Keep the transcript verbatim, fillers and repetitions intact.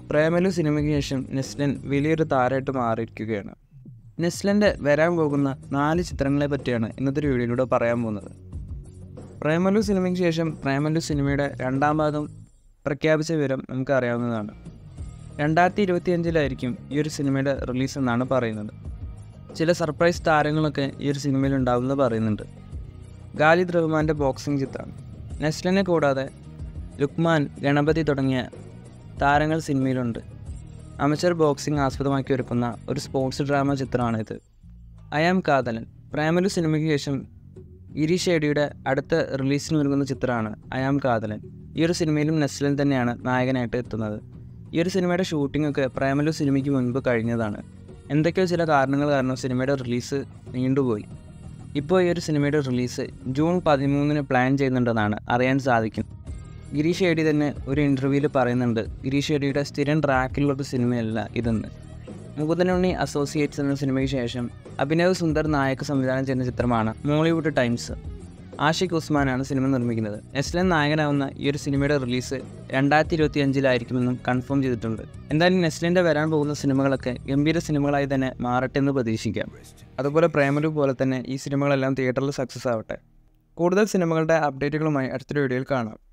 പ്രേമലു സിനിമയ്ക്ക് ശേഷം നെസ്ലിൻ വലിയൊരു താരമായിട്ട് മാറിയിരിക്കുകയാണ്. നെസ്ലിൻ്റെ വരാൻ പോകുന്ന നാല് ചിത്രങ്ങളെ പറ്റിയാണ് ഇന്നത്തെ ഒരു വീഡിയോയിലൂടെ പറയാൻ പോകുന്നത്. പ്രേമലു സിനിമയ്ക്ക് ശേഷം പ്രേമലു സിനിമയുടെ രണ്ടാം ഭാഗം പ്രഖ്യാപിച്ച വിവരം നമുക്ക് അറിയാവുന്നതാണ്. രണ്ടായിരത്തി ഇരുപത്തി അഞ്ചിലായിരിക്കും ഈ ഒരു സിനിമയുടെ റിലീസ് എന്നാണ് പറയുന്നത്. ചില സർപ്രൈസ് താരങ്ങളൊക്കെ ഈ ഒരു സിനിമയിൽ ഉണ്ടാവുമെന്ന് പറയുന്നുണ്ട്. ഖാലിദ് റഹ്മാൻ്റെ ബോക്സിംഗ് ചിത്രമാണ്. നെസ്ലിനെ കൂടാതെ ലുക്മാൻ, ഗണപതി തുടങ്ങിയ താരങ്ങൾ സിനിമയിലുണ്ട്. അമച്ചർ ബോക്സിംഗ് ആസ്പദമാക്കി ഒരുക്കുന്ന ഒരു സ്പോർട്സ് ഡ്രാമ ചിത്രമാണിത്. ഐ ആം കാതലൻ പ്രേമലു സിനിമയ്ക്ക് ശേഷം ഗിരീഷ് ഏടിയുടെ അടുത്ത റിലീസിന് ഒരുങ്ങുന്ന ചിത്രമാണ് ഐ ആം കാതലൻ. ഈ ഒരു സിനിമയിലും നെസ്ലിൻ തന്നെയാണ് നായകനായിട്ട് എത്തുന്നത്. ഈ ഒരു സിനിമയുടെ ഷൂട്ടിങ്ങൊക്കെ പ്രേമലു സിനിമയ്ക്ക് മുൻപ് കഴിഞ്ഞതാണ്. എന്തൊക്കെയോ ചില കാരണങ്ങൾ കാരണം സിനിമയുടെ റിലീസ് നീണ്ടുപോയി. ഇപ്പോൾ ഈ ഒരു സിനിമയുടെ റിലീസ് ജൂൺ പതിമൂന്നിന് പ്ലാൻ ചെയ്യുന്നുണ്ടെന്നാണ് അറിയാൻ സാധിക്കുന്നത്. ഗിരീഷ് ഏടി തന്നെ ഒരു ഇൻ്റർവ്യൂവിൽ പറയുന്നുണ്ട്, ഗിരീഷ് ഏടിയുടെ സ്ഥിരം ട്രാക്കിലുള്ളൊരു സിനിമയല്ല ഇതെന്ന്. മുകുന്ദനുണ്ണി അസോസിയേറ്റ്സ് എന്ന സിനിമയ്ക്ക് ശേഷം അഭിനവ് സുന്ദർ നായക സംവിധാനം ചെയ്യുന്ന ചിത്രമാണ് മോളിവുഡ് ടൈംസ്. ആഷിഖ് ഉസ്മാനാണ് സിനിമ നിർമ്മിക്കുന്നത്. നെസ്ലിൻ നായകനാവുന്ന ഈ ഒരു സിനിമയുടെ റിലീസ് രണ്ടായിരത്തി ഇരുപത്തി അഞ്ചിലായിരിക്കുമെന്നും കൺഫേം ചെയ്തിട്ടുണ്ട്. എന്തായാലും നെസ്ലിൻ്റെ വരാൻ പോകുന്ന സിനിമകളൊക്കെ ഗംഭീര സിനിമകളായി തന്നെ മാറട്ടെ എന്ന് പ്രതീക്ഷിക്കാം. അതുപോലെ പ്രേമലു പോലെ തന്നെ ഈ സിനിമകളെല്ലാം തിയേറ്ററിൽ സക്സസ് ആവട്ടെ. കൂടുതൽ സിനിമകളുടെ അപ്ഡേറ്റുകളുമായി അടുത്തൊരു വീഡിയോയിൽ കാണാം.